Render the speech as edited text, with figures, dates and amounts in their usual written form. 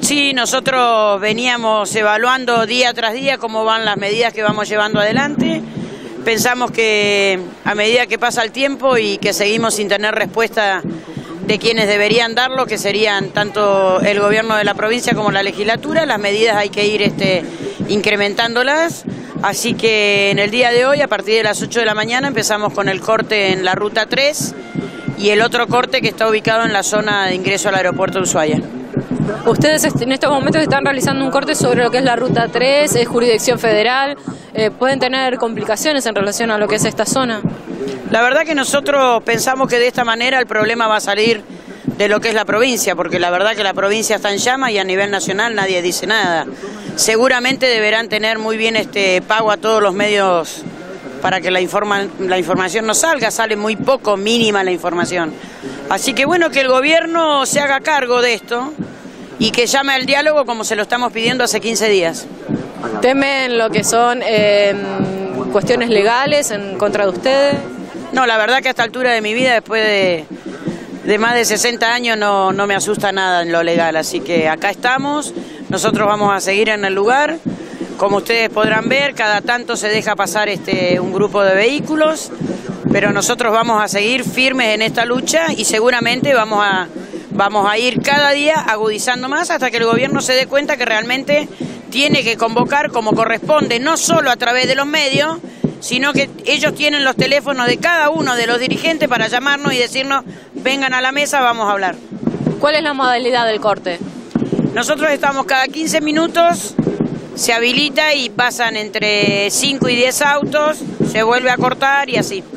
Sí, nosotros veníamos evaluando día tras día cómo van las medidas que vamos llevando adelante. Pensamos que a medida que pasa el tiempo y que seguimos sin tener respuesta de quienes deberían darlo, que serían tanto el gobierno de la provincia como la legislatura, las medidas hay que ir incrementándolas. Así que en el día de hoy, a partir de las 8 de la mañana, empezamos con el corte en la Ruta 3 y el otro corte que está ubicado en la zona de ingreso al aeropuerto de Ushuaia. Ustedes en estos momentos están realizando un corte sobre lo que es la Ruta 3, es jurisdicción federal. ¿Pueden tener complicaciones en relación a lo que es esta zona? La verdad que nosotros pensamos que de esta manera el problema va a salir de lo que es la provincia, porque la verdad que la provincia está en llamas y a nivel nacional nadie dice nada. Seguramente deberán tener muy bien pago a todos los medios para que la información no salga, sale muy poco, mínima la información. Así que bueno, que el gobierno se haga cargo de esto y que llame al diálogo como se lo estamos pidiendo hace 15 días. ¿Temen lo que son cuestiones legales en contra de ustedes? No, la verdad que a esta altura de mi vida, después de más de 60 años, no me asusta nada en lo legal. Así que acá estamos, nosotros vamos a seguir en el lugar. Como ustedes podrán ver, cada tanto se deja pasar un grupo de vehículos, pero nosotros vamos a seguir firmes en esta lucha y seguramente vamos a ir cada día agudizando más hasta que el gobierno se dé cuenta que realmente tiene que convocar como corresponde, no solo a través de los medios, sino que ellos tienen los teléfonos de cada uno de los dirigentes para llamarnos y decirnos, vengan a la mesa, vamos a hablar. ¿Cuál es la modalidad del corte? Nosotros estamos cada 15 minutos, se habilita y pasan entre 5 y 10 autos, se vuelve a cortar y así.